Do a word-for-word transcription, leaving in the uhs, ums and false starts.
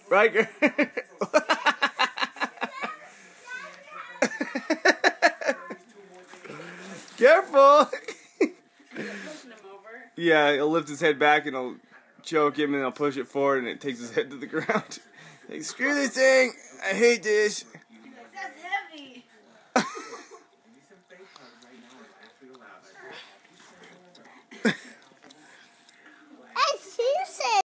Ryker. Careful. Yeah, he'll lift his head back and he'll choke him and he'll push it forward and it takes his head to the ground. Like, screw this thing. I hate this. That's heavy.